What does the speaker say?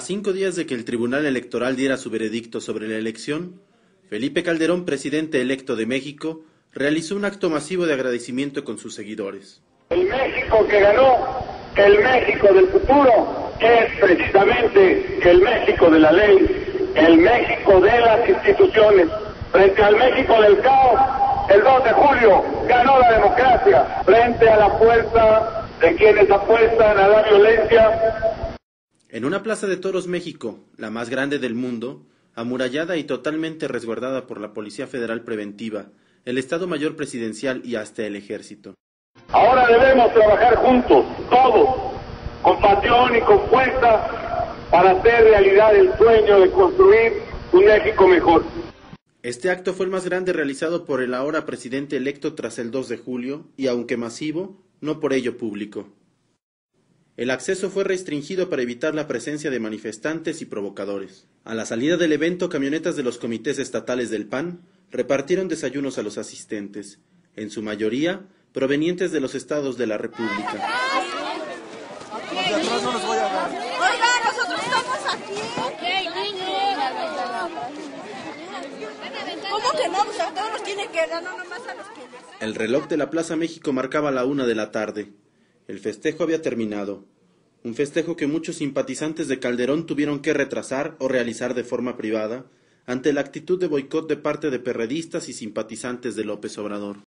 5 días de que el Tribunal Electoral diera su veredicto sobre la elección, Felipe Calderón, presidente electo de México, realizó un acto masivo de agradecimiento con sus seguidores. El México que ganó, el México del futuro, es precisamente el México de la ley, el México de las instituciones. Frente al México del caos, el 2 de julio ganó la democracia, frente a la fuerza de quienes apuestan a la violencia. En una plaza de toros México, la más grande del mundo, amurallada y totalmente resguardada por la Policía Federal Preventiva, el Estado Mayor Presidencial y hasta el Ejército. Ahora debemos trabajar juntos, todos, con pasión y con fuerza, para hacer realidad el sueño de construir un México mejor. Este acto fue el más grande realizado por el ahora presidente electo tras el 2 de julio y, aunque masivo, no por ello público. El acceso fue restringido para evitar la presencia de manifestantes y provocadores. A la salida del evento, camionetas de los comités estatales del PAN repartieron desayunos a los asistentes, en su mayoría provenientes de los estados de la República. Oiga, nosotros estamos aquí. ¿Cómo que no? Pues a todos nos tiene que dar, no nomás a los que... El reloj de la Plaza México marcaba la 1 de la tarde. El festejo había terminado. Un festejo que muchos simpatizantes de Calderón tuvieron que retrasar o realizar de forma privada ante la actitud de boicot de parte de perredistas y simpatizantes de López Obrador.